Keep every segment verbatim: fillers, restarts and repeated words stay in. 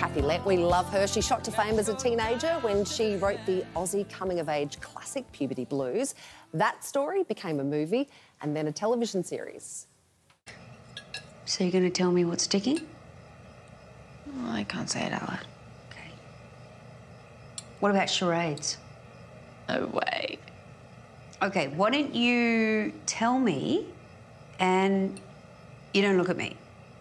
Kathy Lette. We love her. She shot to fame as a teenager when she wrote the Aussie coming-of-age classic Puberty Blues. That story became a movie and then a television series. So you're going to tell me what's sticking? Oh, I can't say it out loud. Okay. What about charades? No way. Okay, why don't you tell me and you don't look at me?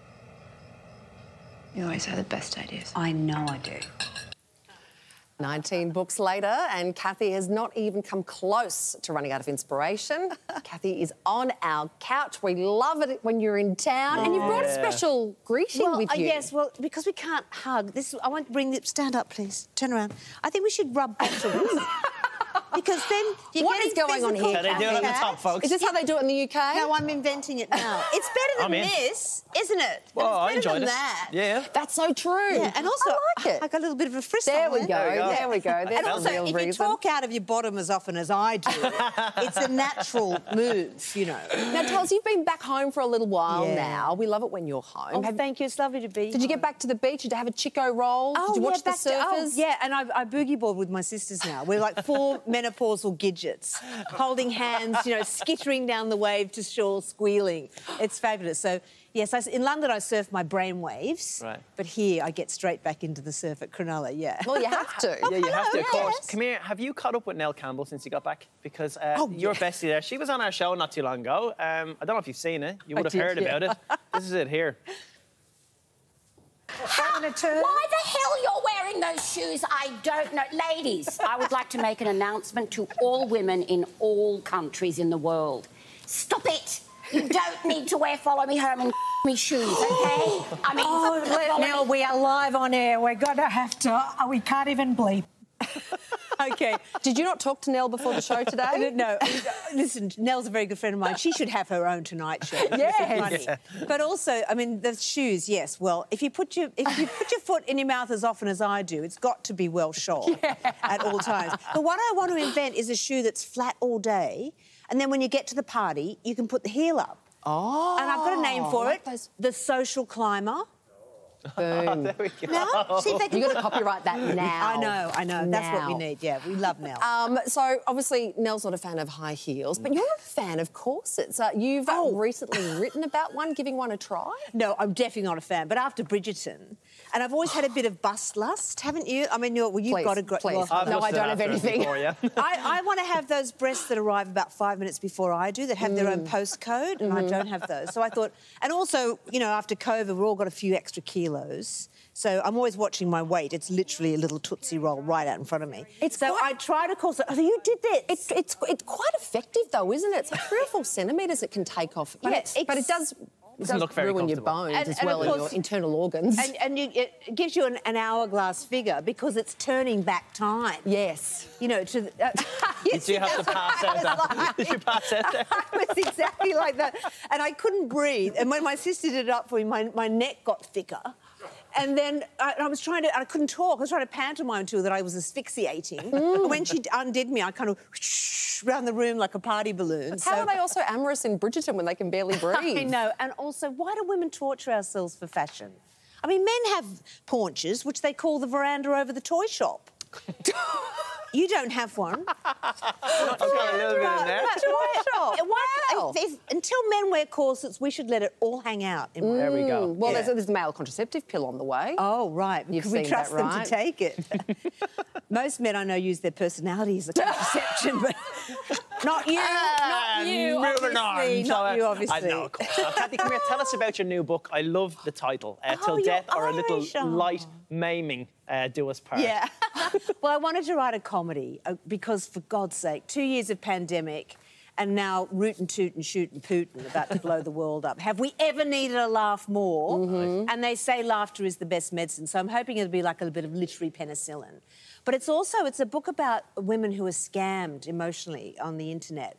You always have the best ideas. I know I do. nineteen books later, and Kathy has not even come close to running out of inspiration. Kathy is on our couch. We love it when you're in town, yeah. And you brought a special greeting well, with uh, you. Yes, well, because we can't hug. This, I want to bring the... Stand up, please. Turn around. I think we should rub bottoms. Because then you're what is going on here? How they do it on the top, folks. Is this how they do it in the U K? No, I'm inventing it now. It's better than I'm in. this, isn't it? Well, it's I better enjoyed than it. that. Yeah. That's so true. Yeah, and also, I like it. I got a little bit of a frisk There on we go. There we go. There we go. There's and a also, real if reason. you talk out of your bottom as often as I do, it's a natural move, you know. Now, tell us, you've been back home for a little while Yeah. now. We love it when you're home. Oh, Have, thank you. It's lovely to be did you get back to the beach? Did you have a Chico roll? Oh, did you watch yeah, the back to- surfers? oh, yeah, and I, I boogie board with my sisters now. We're like four menopausal gidgets, holding hands, you know, skittering down the wave to shore, squealing. It's fabulous. So, yes, I, in London I surf my brain waves, right. But here I get straight back into the surf at Cronulla, yeah. Well, you have to. Yeah, you have to, of yes. course. Come here, have you caught up with Nell Campbell since you got back? Because uh, Oh, your yeah. bestie there, she was on our show not too long ago. Um, I don't know if you've seen it. You would I have did, heard yeah. about it. This is it here. Why the hell you're wearing those shoes, I don't know. Ladies, I would like to make an announcement to all women in all countries in the world. Stop it! You don't need to wear follow me home and me shoes, OK? I mean... Oh, Nell, we are live on air. We're going to have to... Uh, we can't even bleep. OK. Did you not talk to Nell before the show today? No, listen, Nell's a very good friend of mine. She should have her own Tonight Show. Yes. Yeah. But also, I mean, the shoes, yes. Well, if you put your if you put your foot in your mouth as often as I do, it's got to be well shod yeah. at all times. But what I want to invent is a shoe that's flat all day, and then when you get to the party, you can put the heel up. Oh. And I've got a name for like it: those... the social climber. Boom. There we go. Now, see if they can... You've got to copyright that now. I know, I know. That's Now. what we need. Yeah, we love Nell. Um, so, obviously, Nell's not a fan of high heels, but you're a fan of corsets. Uh, you've uh, Oh. recently written about one, giving one a try. No, I'm definitely not a fan. But after Bridgerton, and I've always had a bit of bust lust, haven't you? I mean, you're, well, you've Please, got a great... please. Well, I've No, I lusted don't have after it anything. Before, yeah. I, I want to have those breasts that arrive about five minutes before I do, that have their own postcode, and I don't have those. So I thought... And also, you know, after COVID, we've all got a few extra kilos. So I'm always watching my weight. It's literally a little Tootsie Roll right out in front of me. It's so quite- I tried to corset. Oh, you did this. It's, it's, it's quite effective, though, isn't it? It's like three or four centimetres it can take off. But, Yeah, it's, but it it's- does, it Doesn't does look very ruin your comfortable. bones And- as and well of and course- your internal organs. And, and you, it gives you an, an hourglass figure because it's turning back time. Yes. You know, to... The, uh, yes, Do you have to pass out that? Did you pass out there? It was exactly like that. And I couldn't breathe. And when my sister did it up for me, my, my neck got thicker. And then I, I was trying to... I couldn't talk. I was trying to pantomime to her that I was asphyxiating. And when she undid me, I kind of whoosh around the room like a party balloon. How so... are they also amorous in Bridgerton when they can barely breathe? I know. And also, why do women torture ourselves for fashion? I mean, men have paunches, which they call the veranda over the toy shop. You don't have one. I've got a little bit in there. Toy shop. Why, Wow. if, if, until men wear corsets, we should let it all hang out. In my There we go. Well, Yeah. there's, there's a male contraceptive pill on the way. Oh, right. You've Can we seen trust that, them right? to take it? Most men I know use their personality as a contraception, but not you, not you, Moving obviously. on. Not So, uh, you, obviously. I know, of course. Now, Kathy, come here. Tell us about your new book. I love the title. Uh, Oh, Till you're Death or a Little Irish, oh. Light Maiming uh, Do Us Part. Yeah. Well, I wanted to write a comedy uh, because, for God's sake, two years of pandemic and now rootin' tootin' shootin' Putin about to blow the world up. Have we ever needed a laugh more? Mm-hmm. And they say laughter is the best medicine, so I'm hoping it'll be like a bit of literary penicillin. But it's also, it's a book about women who are scammed emotionally on the internet.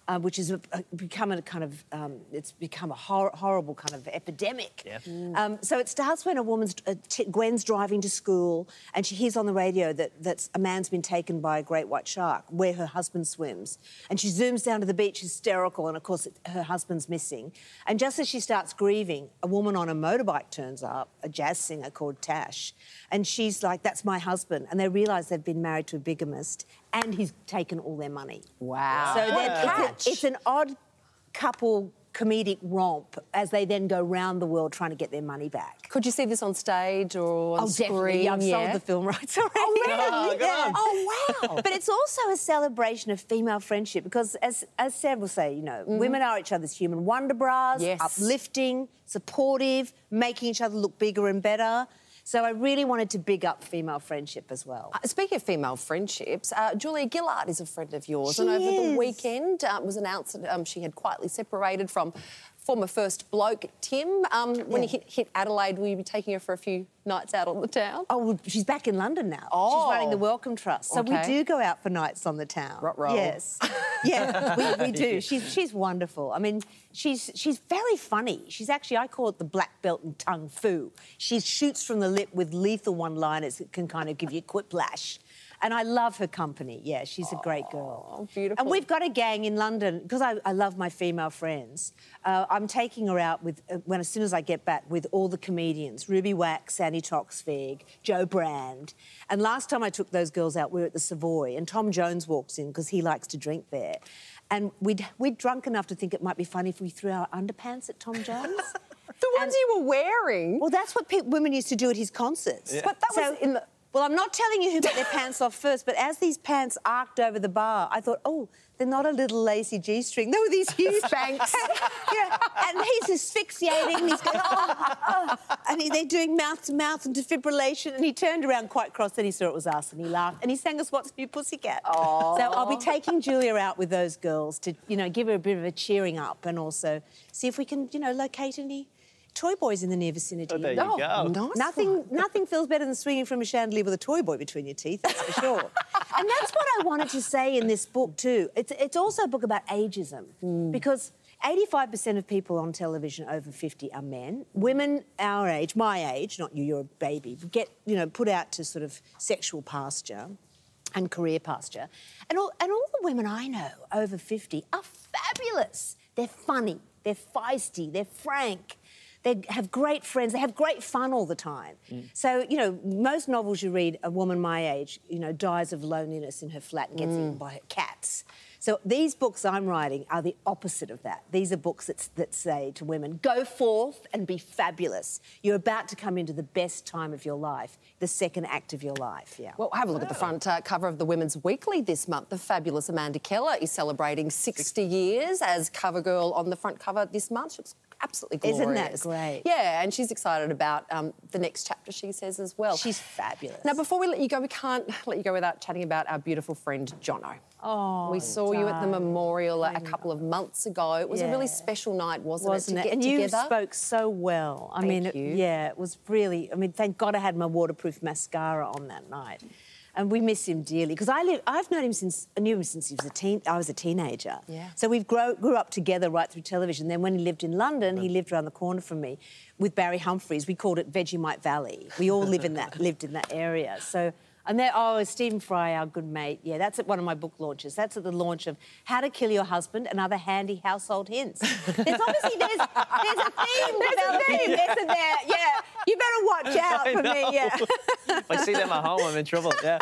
uh, which is a, a, become a kind of, um, it's become a hor horrible kind of epidemic. Yeah. Mm. Um, so it starts when a woman's, uh, t Gwen's driving to school and she hears on the radio that that's a man's been taken by a great white shark where her husband swims. And she zooms down to the beach hysterical and, of course, it, her husband's missing. And just as she starts grieving, a woman on a motorbike turns up, a jazz singer called Tash, and she's like, that's my husband. And they realise they've been married to a bigamist and he's taken all their money. Wow. So yeah. it's, a, it's an odd couple comedic romp as they then go round the world trying to get their money back. Could you see this on stage or on oh, screen? Definitely. Yeah, I've yeah. sold the film rights already. Oh, really? Oh, yeah. Oh, wow. But it's also a celebration of female friendship because, as, as Sarah will say, you know, mm-hmm. women are each other's human wonder bras, yes. uplifting, supportive, making each other look bigger and better. So I really wanted to big up female friendship as well. Uh, speaking of female friendships, uh, Julia Gillard is a friend of yours. She and over is. the weekend uh, it was announced that um, she had quietly separated from former first bloke, Tim. Um, yeah. When you hit, hit Adelaide, will you be taking her for a few nights out on the town? Oh, well, she's back in London now. Oh. She's running the Welcome Trust. So okay. we do go out for nights on the town. Ruh-roh. Yes. Yeah, we, we do. She's, she's wonderful. I mean, she's, she's very funny. She's actually, I call it the black belt in tongue fu. She shoots from the lip with lethal one-liners that can kind of give you quiplash. And I love her company. Yeah, she's a great girl. Oh, beautiful. And we've got a gang in London, because I, I love my female friends. Uh, I'm taking her out with, uh, when as soon as I get back, with all the comedians, Ruby Wax, Sandy Toksvig, Joe Brand. And last time I took those girls out, we were at the Savoy, and Tom Jones walks in, because he likes to drink there. And we'd, we'd drunk enough to think it might be funny if we threw our underpants at Tom Jones. The ones and, you were wearing? Well, that's what women used to do at his concerts. Yeah. But that so, was in the... Well, I'm not telling you who got their pants off first, but as these pants arced over the bar, I thought, oh, they're not a little lacy G-string. They were these huge Spanx. Yeah, and he's asphyxiating, and he's going, oh, oh. And he, they're doing mouth-to-mouth and defibrillation, and he turned around quite cross, and he saw it was us, and he laughed, and he sang us What's New Pussycat. Oh. So I'll be taking Julia out with those girls to, you know, give her a bit of a cheering up and also see if we can, you know, locate any toy boys in the near vicinity. Oh, there you oh, go. Nice nothing, nothing feels better than swinging from a chandelier with a toy boy between your teeth, that's for sure. And that's what I wanted to say in this book too. It's, it's also a book about ageism, mm. because eighty-five percent of people on television over fifty are men. Women our age, my age, not you, you're a baby, get, you know, put out to sort of sexual pasture and career pasture. And all, and all the women I know over fifty are fabulous. They're funny, they're feisty, they're frank. They have great friends. They have great fun all the time. Mm. So, you know, most novels you read, a woman my age, you know, dies of loneliness in her flat and gets mm. eaten by her cats. So these books I'm writing are the opposite of that. These are books that, that say to women, go forth and be fabulous. You're about to come into the best time of your life, the second act of your life, yeah. Well, have a look wow. at the front uh, cover of the Women's Weekly this month. The fabulous Amanda Keller is celebrating sixty years as cover girl on the front cover this month. She looks absolutely glorious. Isn't that great? Yeah, and she's excited about um, the next chapter, she says, as well. She's fabulous. Now, before we let you go, we can't let you go without chatting about our beautiful friend, Jono. Oh, we saw darling. you at the memorial a couple of months ago. It was yeah. a really special night, wasn't, wasn't it, it? to get and together? you spoke so well. I Thank mean, it, you. yeah, it was really, I mean, thank God I had my waterproof mascara on that night. And we miss him dearly because I live. I've known him since I knew him since he was a teen. I was a teenager. Yeah. So we've grow, grew up together right through television. Then when he lived in London, he lived around the corner from me with Barry Humphries. We called it Vegemite Valley. We all live in that lived in that area. So. And there, oh, Stephen Fry, our good mate. Yeah, that's at one of my book launches. That's at the launch of How to Kill Your Husband and Other Handy Household Hints. There's obviously, there's, there's a theme developing. There's a there, yeah. You better watch out for me, yeah. If I see them at home, I'm in trouble, yeah.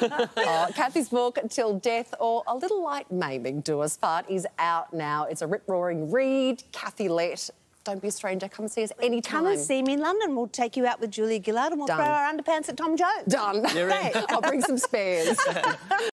Oh, Kathy's book, Till Death or A Little Light Maiming, Do Us Part, is out now. It's a rip-roaring read. Kathy Lette. Don't be a stranger. Come and see us anytime. Come and see me in London. We'll take you out with Julia Gillard and we'll Done. throw our underpants at Tom Jones. Done. You're in. I'll bring some spares.